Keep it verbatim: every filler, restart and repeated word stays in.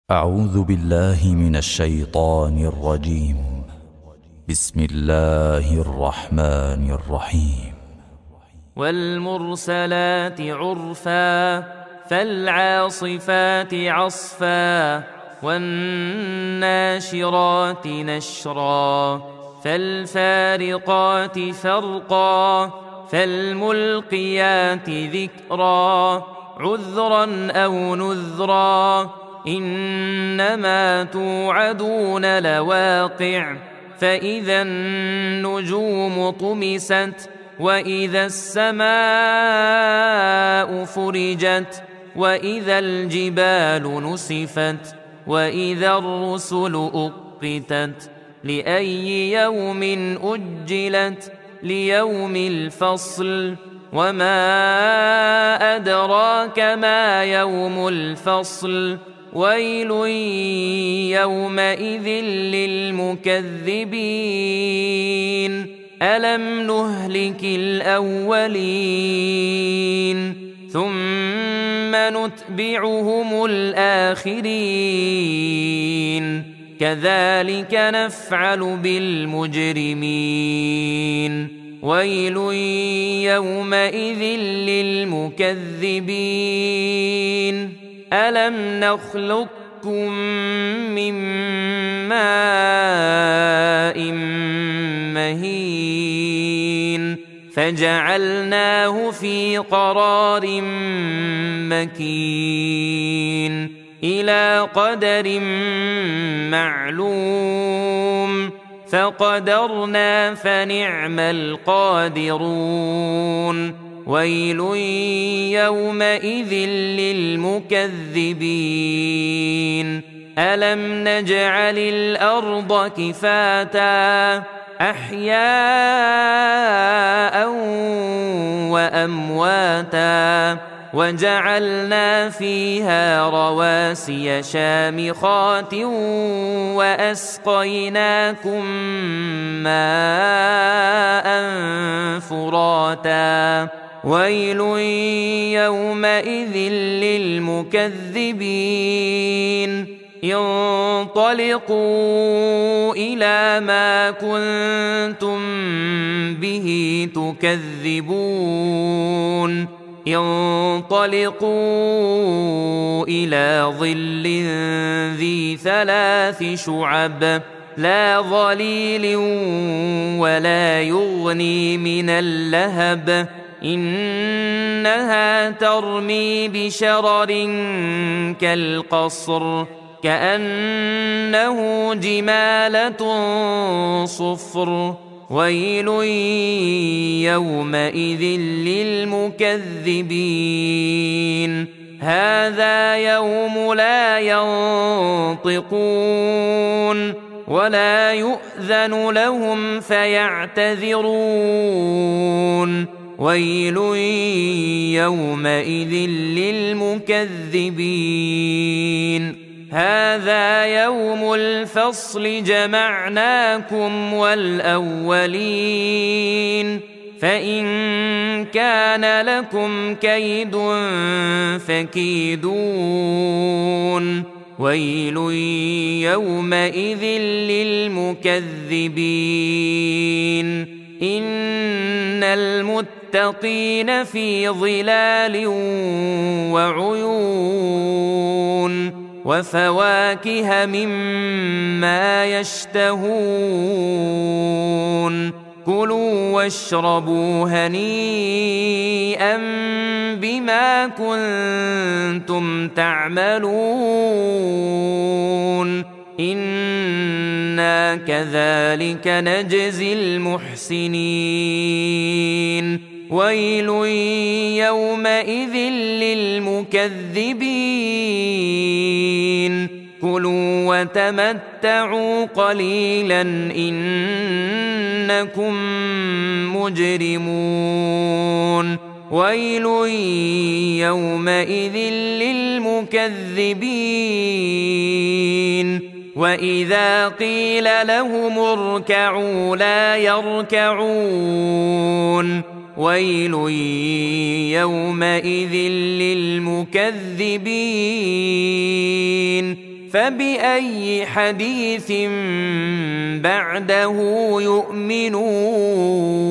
أعوذ بالله من الشيطان الرجيم. بسم الله الرحمن الرحيم. والمرسلات عرفا فالعاصفات عصفا والناشرات نشرا فالفارقات فرقا فالملقيات ذكرا عذرا أو نذرا إنما توعدون لواقع فإذا النجوم طمست وإذا السماء فرجت وإذا الجبال نسفت وإذا الرسل أقتت لأي يوم أجلت ليوم الفصل وما أدراك ما يوم الفصل ويل يومئذ للمكذبين ألم نهلك الأولين ثم نتبعهم الآخرين كذلك نفعل بالمجرمين ويل يومئذ للمكذبين ألم نخلقكم من ماء مهين فجعلناه في قرار مكين إلى قدر معلوم فقدرنا فنعم القادرون ويل يومئذ للمكذبين ألم نجعل الأرض كفاتا أحياء وأمواتا وجعلنا فيها رواسي شامخات وأسقيناكم ماء فراتا ويل يومئذ للمكذبين انطلقوا إلى ما كنتم به تكذبون انطلقوا إلى ظل ذي ثلاث شعب لا ظليل ولا يغني من اللهب إنها ترمي بشرر كالقصر كأنه جمالة صفر ويل يومئذ للمكذبين هذا يوم لا ينطقون ولا يؤذن لهم فيعتذرون ويل يومئذ للمكذبين هذا يوم الفصل جمعناكم والأولين فإن كان لكم كيد فكيدون ويل يومئذ للمكذبين إن المتقين في ظلال وعيون وفواكه مما يشتهون كلوا واشربوا هنيئا بما كنتم تعملون إنا كذلك نجزي المحسنين ويل يومئذ للمكذبين كلوا وتمتعوا قليلا إنكم مجرمون ويل يومئذ للمكذبين وإذا قيل لهم اركعوا لا يركعون ويل يومئذ للمكذبين فبأي حديث بعده يؤمنون